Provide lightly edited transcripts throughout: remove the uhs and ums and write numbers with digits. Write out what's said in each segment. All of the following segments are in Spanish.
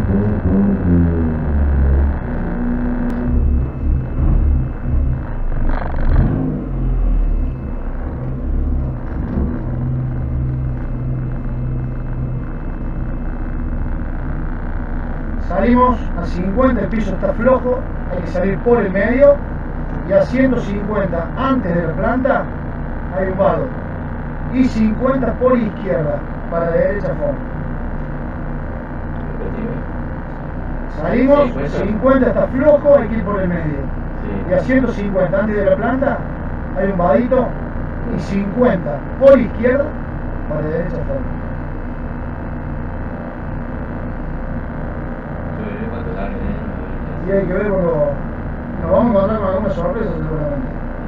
Salimos a 50, el piso está flojo, hay que salir por el medio, y a 150 antes de la planta hay un vado, y 50 por izquierda, para la derecha fondo. Salimos, sí, 50 está flojo, hay que ir por el medio, sí. Y a 150 antes de la planta hay un vadito, y 50 por izquierda, para la derecha fondo. Y hay que ver cuando nos vamos a encontrar con alguna sorpresa seguramente.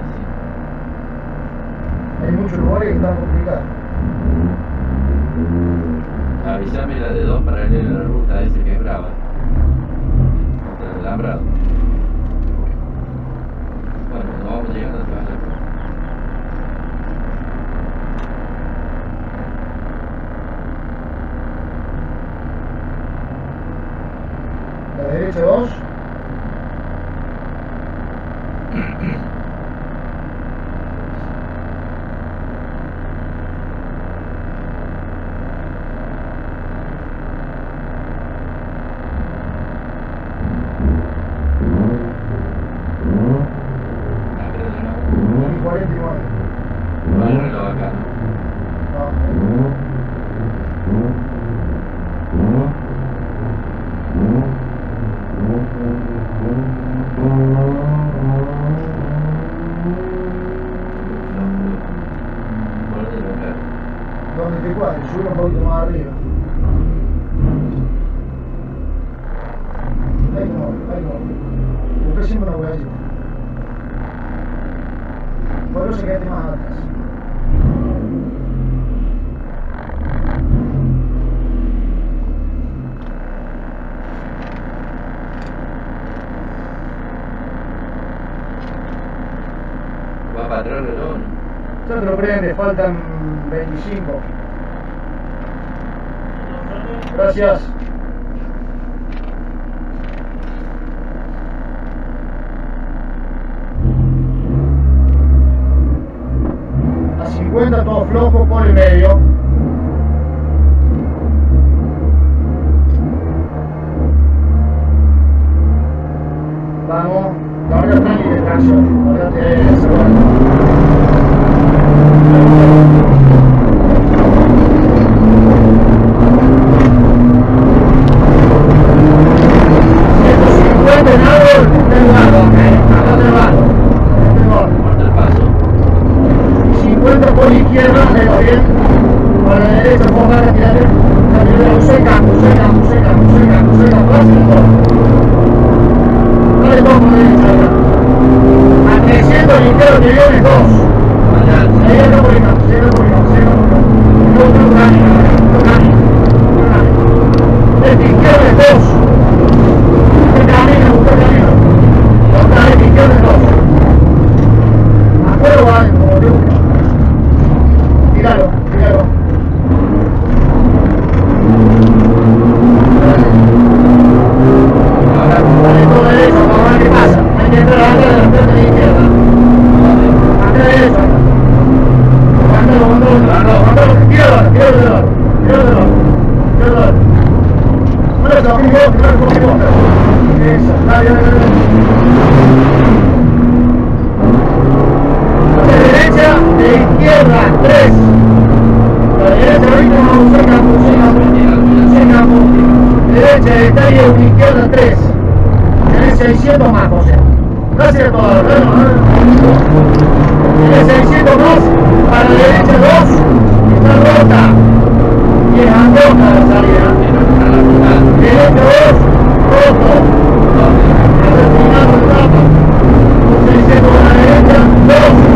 Hay muchos lugares que están complicados. Avísame la de 2 para leer la ruta ese que es brava. Contra el alambrado. Bueno, nos vamos llegando a trabajar. La derecha 2. No hay reloj acá. Donde te cuadres, sube un poquito más arriba. Ahí no. Busqué siempre una huellita. Por eso quédate más atrás. Va para atrás el reloj. Ya te lo prende, faltan 25. Gracias. A 50 todo flojo por el medio. Vamos, ahora está en descanso. Ahora te por izquierda, pero bien, por la derecha, ponga a retirar seca, no le tomo derecha ahora. A 300 el izquierdo que viene 2. Ahí está por acá, no camina. Este izquierdo es 2. Usted camina. Otra vez izquierdo es 2. Afuera va como te gusta. Tíralo. Dale todo derecho para ver qué pasa. Hay que entrar antes de la frente de izquierda. Antes de derecho. Mándalo. Tíralo. Bueno, conmigo. Eso, dale. De derecha, de izquierda, 3. La derecha ahorita no seca. Derecha, detalle, izquierda, 3. Tenés 600 más, José. Gracias a todos. Tienes 600 más. Para la derecha 2. Está rota. Y es angosta la salida. Derecha 2. Roto. Está terminando el tapa. 600 a la derecha. 2.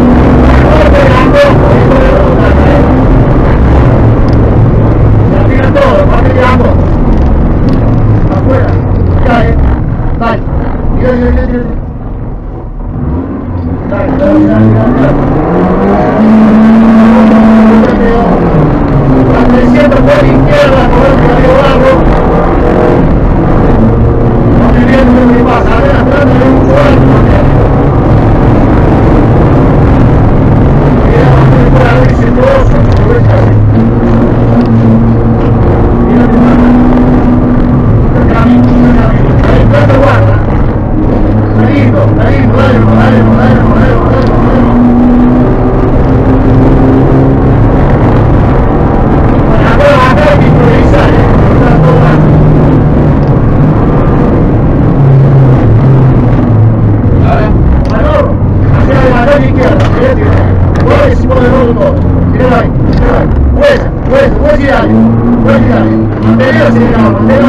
Se tira todo, parte de ambos. Afuera, cae. Dale. Tira. Dale. A 300 por izquierda, por el que barro. Manténlo acelerado, manténlo.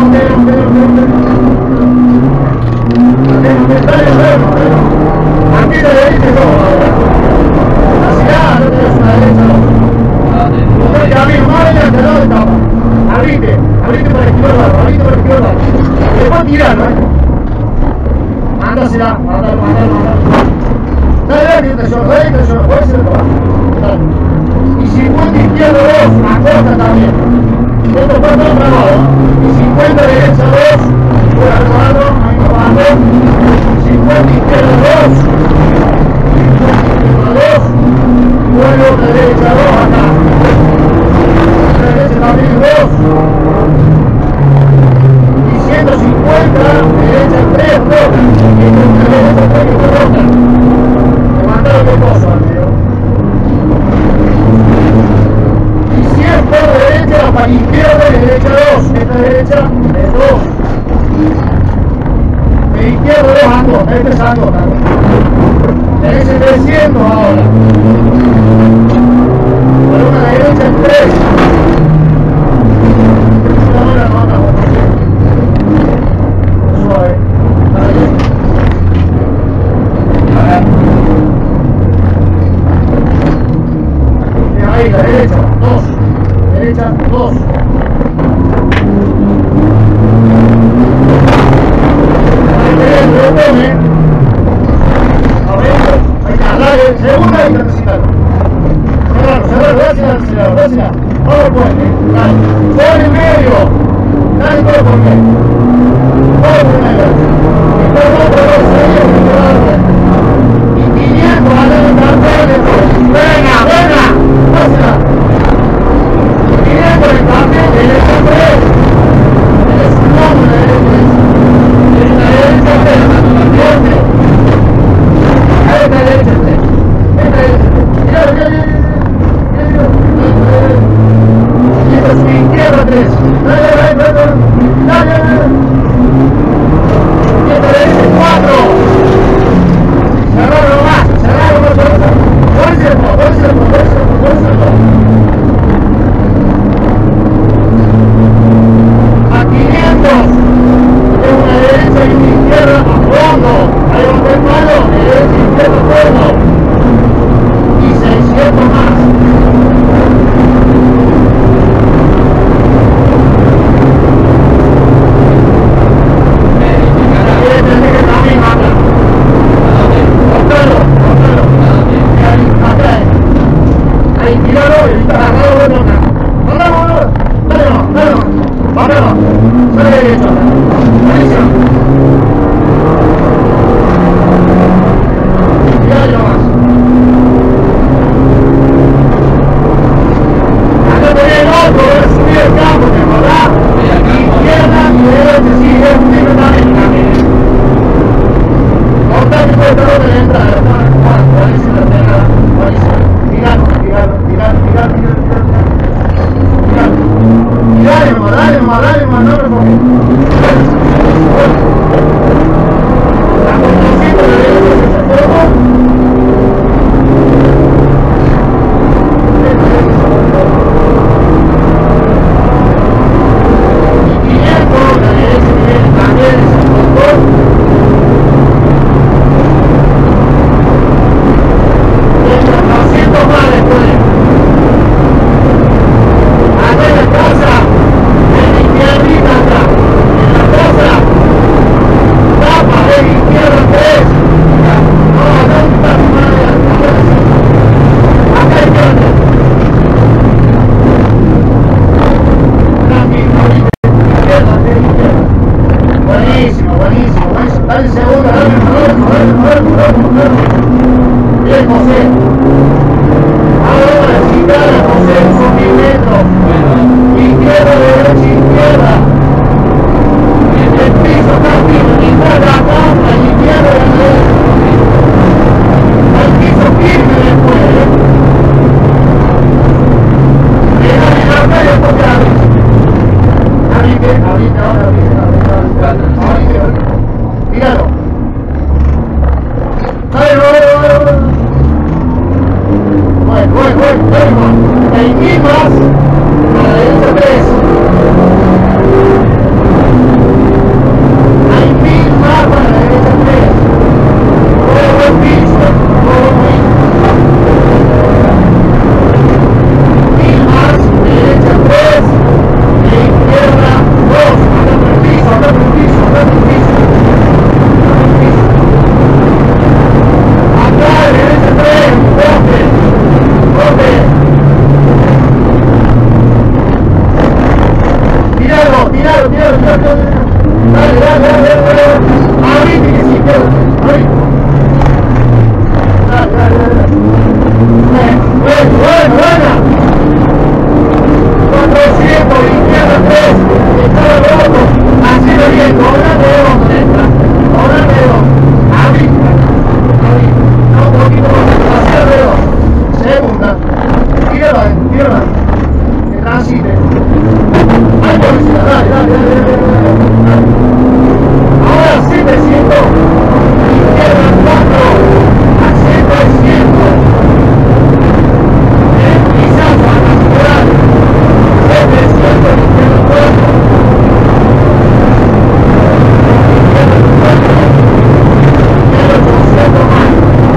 Dale. Mantén la derecha todo ahora. Velocidad, no te des una derecha, no. Busca el camino, más adelante, al lado de tapa. Abrite para esquivar barro, Después tiralo, Mándasela, mándalo. Dale, yo, voy a hacer todo. Dale. Y 50 izquierda 2, acorta también. Esto fue todo grabado. Y 50 derecha 2, voy a grabarlo, ahí nos bajó. 50 izquierda 2, vuelvo a derecha 2 acá. La derecha también 2. Y 150, derecha 3, rota. Y con derecha 3 que rota. Levantalo que cosa, amigo. Y 100 por derecha para izquierda y derecha 2. Esta derecha es 2. De izquierda 2 ando, este es ando también. Tenés el 300 ahora. Por una derecha 3. Ahora no anda, suave. Ahí, la derecha 2. Derecha 2. Segunda y transitar. Cerralo, dásela. Todo puente, dale. Por el medio. Dale todo por medio. Todo por medio. Y todo por medio. Y 500, dale un café. Venga. Dásela. 500 el café, derecha 3. Eres un hombre, derecha 3. Esta derecha 3. Izquierda 3. Dale. Izquierda derecha 4. Cerralo más. Fuerza. A 500. Tengo una derecha y una izquierda a fondo. Ahí va el palo. Derecha y izquierda a fondo. Y 600 más. Ahí, tíralo y está agarrado. Vámonos. Sale derecho. Buenísimo. Tíralo más. Acá tenés el otro, voy a subir el campo, ¿te acordás? Izquierda y derecha, sí, es un tiro también. Cortate por el calor de la entrada. Buenísimo. Dale nomás, no me pongas. La cortacita de la derecha se formó. Bien, José. Ahora, chicana, José, son 1000 metros. Izquierda, derecha, izquierda. El piso está firme, mitad la cama, izquierda, derecha. El piso firme después, Deja de acá y después te abrite. Abrite ahora, abrite. Tíralo. Bueno, 6.000 más, a la derecha 3. Abrite que sí, abrite. Dale. Buena. 400, izquierda 3, está rojo. Hacelo bien, cobra de 2, cobra de 2. Abrite. No, un poquito más, hacelo de 2. Segunda. Tíralo ahí. Que transite. Hay policía, dale. Ahora 700. Izquierda 4. Acento de 100. Quizás a la ciudad. 700. Izquierda 4. Izquierda 4. Izquierda 800 más.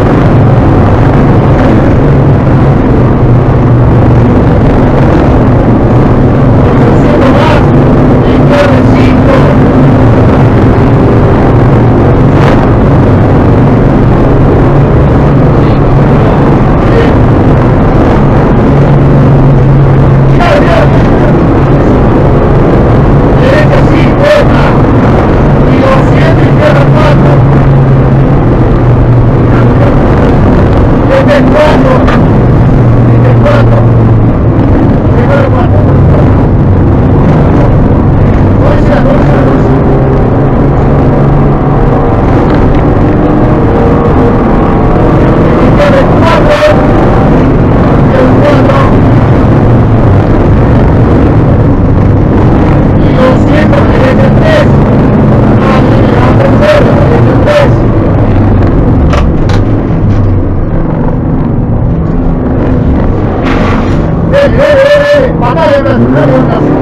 Batalla nacional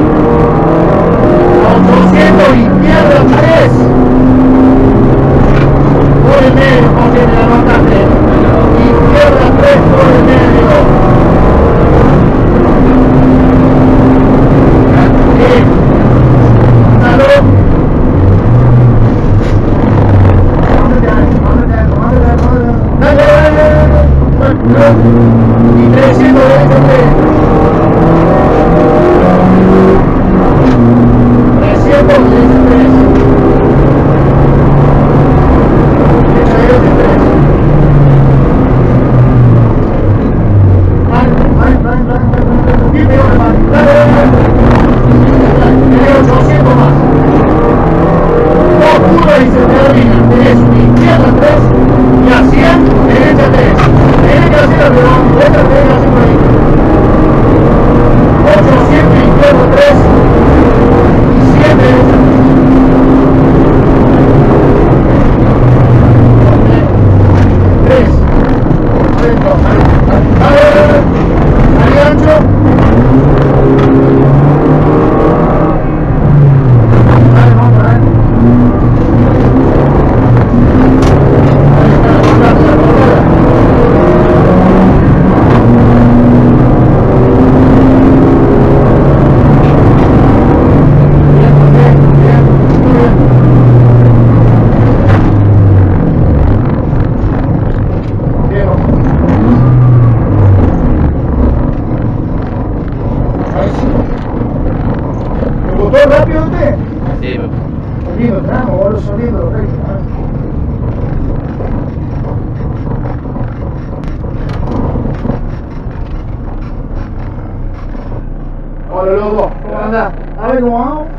800 izquierda 3 por el medio, porque me la mataste. Izquierda 3 por el medio. Salud. Y 300 derecha 3. 300 derecha 3. ¿Rápido usted? Sí, Sonido, tramo, vos los sonidos, los reyes. Hola, loco, ¿cómo andás? A ver cómo vamos.